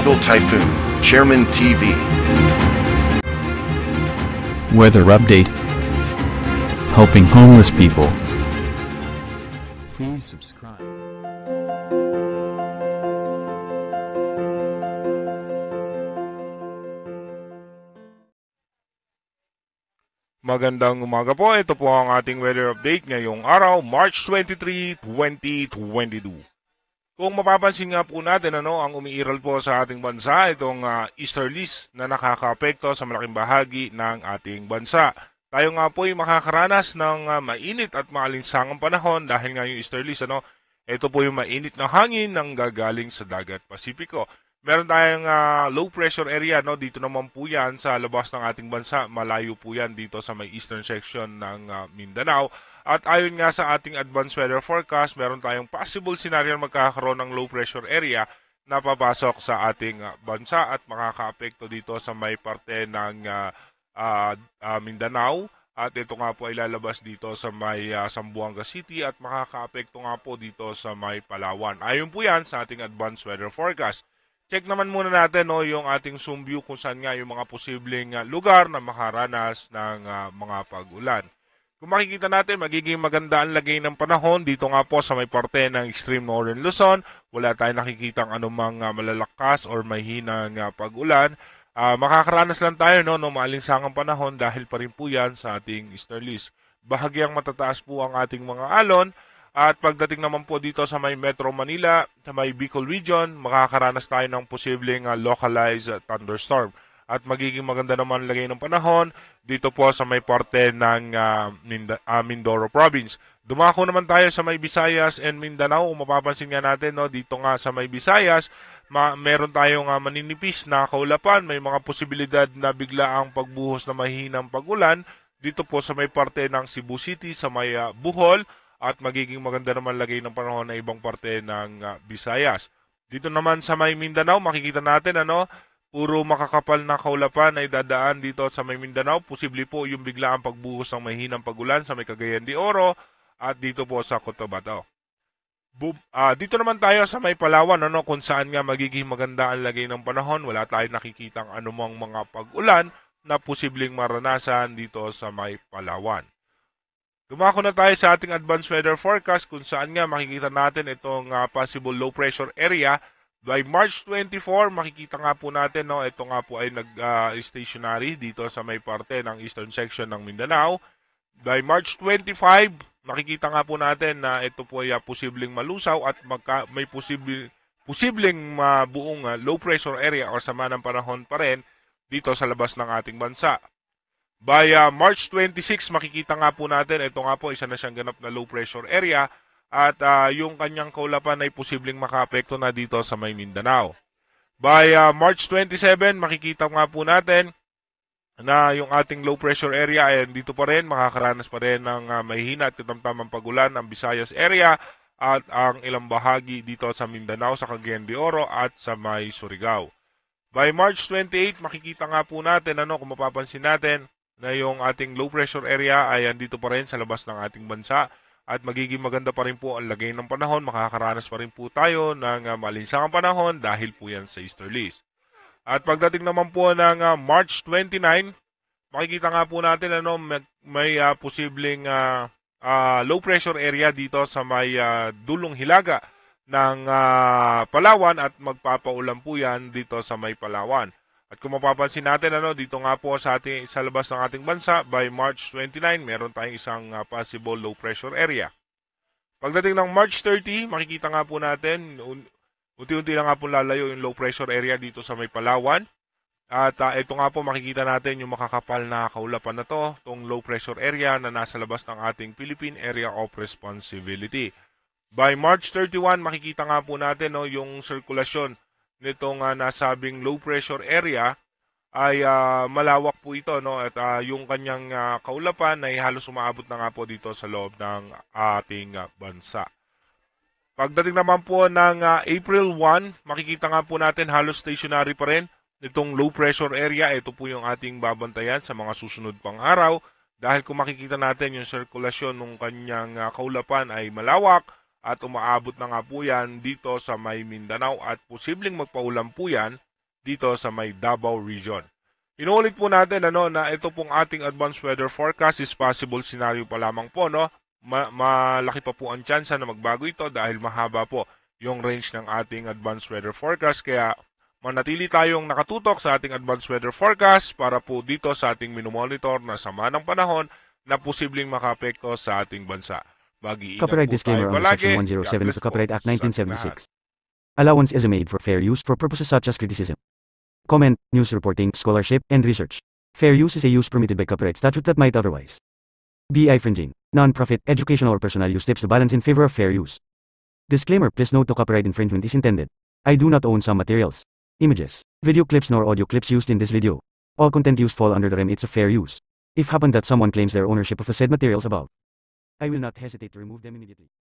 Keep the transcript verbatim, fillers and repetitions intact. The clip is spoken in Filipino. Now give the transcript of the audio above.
Global Typhoon, Chairman T V. Weather update. Helping homeless people. Please subscribe. Magandang umaga po. Ito po ang ating weather update ngayong araw, March twenty-three, twenty twenty-two. Kung mapapansin nga po natin, ano, ang umiiral po sa ating bansa, itong uh, Easterlies na nakakaapekto sa malaking bahagi ng ating bansa. Tayo nga po ay makakaranas ng uh, mainit at maalinsangang panahon dahil nga yung Easterlies, ano, ito po yung mainit na hangin ng gagaling sa dagat Pasipiko. Meron tayong uh, low pressure area, no? Dito naman po yan sa labas ng ating bansa. Malayo po yan dito sa may eastern section ng uh, Mindanao. At ayon nga sa ating advanced weather forecast, meron tayong possible scenario na magkakaroon ng low pressure area na papasok sa ating uh, bansa at makakaapekto dito sa may parte ng uh, uh, uh, Mindanao. At ito nga po ay lalabas dito sa may uh, Zamboanga City at makakaapekto nga po dito sa may Palawan. Ayon po yan sa ating advanced weather forecast. Check naman muna natin, no, yung ating zoom view kung saan nga yung mga posibleng uh, lugar na makaranas ng uh, mga pag-ulan. Kung makikita natin, magiging maganda ang lagay ng panahon dito nga po sa may parte ng extreme northern Luzon. Wala tayong nakikitang anumang uh, malalakas or mahinang uh, pag-ulan. Uh, makakaranas lang tayo, no, ng maalinsangang panahon dahil pa rin po yan sa ating Easterlies. Bahagyang matataas po ang ating mga alon. At pagdating naman po dito sa may Metro Manila, sa may Bicol region, makakaranas tayo ng posibleng uh, localized thunderstorm. At magiging maganda naman lagay ng panahon dito po sa may parte ng uh, Minda uh, Mindoro Province. Dumako naman tayo sa may Visayas and Mindanao. Kung mapapansin nga natin, no, dito nga sa may Visayas, ma meron tayong uh, maninipis na kaulapan. May mga posibilidad na bigla ang pagbuhos na mahinang pag-ulan dito po sa may parte ng Cebu City, sa may uh, Bohol. At magiging maganda naman lagay ng panahon na ibang parte ng uh, Visayas. Dito naman sa may Mindanao, makikita natin, ano, puro makakapal na kaulapan ay dadaan dito sa may Mindanao. Posible po yung biglaang pagbuhos ng mahinang pag-ulan sa may Cagayan de Oro at dito po sa Cotabato. Uh, dito naman tayo sa may Palawan, ano, kung saan nga magiging maganda ang lagay ng panahon. Wala tayong nakikitang anumang mga pag-ulan na posibleng maranasan dito sa may Palawan. Dumako na tayo sa ating advanced weather forecast kung saan nga makikita natin itong uh, possible low pressure area. By March twenty-four, makikita nga po natin, no, ito nga po ay nag-stationary uh, dito sa may parte ng eastern section ng Mindanao. By March twenty-five, makikita nga po natin na ito po ay uh, posibleng malusaw at magka, may posible, posibleng uh, buong uh, low pressure area o sama ng panahon pa rin dito sa labas ng ating bansa. By uh, March twenty-six, makikita nga po natin, ito nga po, isa na siyang ganap na low pressure area at uh, yung kanyang kaulapan ay posibleng makaapekto na dito sa may Mindanao. By uh, March twenty-seven, makikita nga po natin na yung ating low pressure area ay dito pa rin, makakaranas pa rin ng uh, mahihina at katamtamang pag-ulan ng Visayas area at ang ilang bahagi dito sa Mindanao, sa Cagayan de Oro at sa may Surigao. By March twenty-eight, makikita nga po natin, ano, kung mapapansin natin, na yung ating low pressure area ay andito pa rin sa labas ng ating bansa at magiging maganda pa rin po ang lagay ng panahon. Makakaranas pa rin po tayo ng uh, malinsangang panahon dahil po yan sa Easterlies. At pagdating naman po ng uh, March twenty-nine, makikita nga po natin, ano, may, may uh, posibleng uh, uh, low pressure area dito sa may uh, dulong hilaga ng uh, Palawan at magpapaulan po yan dito sa may Palawan. At kung mapapansin natin, ano, dito nga po sa, ating, sa labas ng ating bansa, by March twenty-nine, meron tayong isang uh, possible low pressure area. Pagdating ng March thirty, makikita nga po natin, unti-unti na nga po lalayo yung low pressure area dito sa may Palawan. At uh, ito nga po, makikita natin yung makakapal na kaulapan na to, itong low pressure area na nasa labas ng ating Philippine Area of Responsibility. By March thirty-one, makikita nga po natin, no, yung sirkulasyon nitong uh, nasabing low pressure area ay uh, malawak po ito, no, at uh, yung kanyang uh, kaulapan ay halos umaabot na nga po dito sa loob ng ating uh, bansa. Pagdating naman po ng uh, April first, makikita nga po natin halos stationary pa rin itong low pressure area. Ito po yung ating babantayan sa mga susunod pang araw dahil kung makikita natin yung sirkulasyon ng kanyang uh, kaulapan ay malawak at umaabot na nga po yan dito sa may Mindanao at posibleng magpaulan po yan dito sa may Davao Region. Inuulit po natin ano, na ito pong ating advanced weather forecast is possible scenario pa lamang po. No? Ma malaki pa po ang tsansa na magbago ito dahil mahaba po yung range ng ating advanced weather forecast. Kaya manatili tayong nakatutok sa ating advanced weather forecast para po dito sa ating minomonitor na sama ng panahon na posibleng makaapekto sa ating bansa. Mag-iingat Copyright po disclaimer tayo under palagi. Section one oh seven God of the bless Copyright po Act sa nineteen ating lahat. seventy-six. Allowance is made for fair use for purposes such as criticism, comment, news reporting, scholarship, and research. Fair use is a use permitted by copyright statute that might otherwise be infringing. Non-profit, educational, or personal use tips the balance in favor of fair use. Disclaimer: please note no copyright infringement is intended. I do not own some materials, images, video clips nor audio clips used in this video. All content used fall under the remits of fair use. If happen that someone claims their ownership of the said materials above, I will not hesitate to remove them immediately.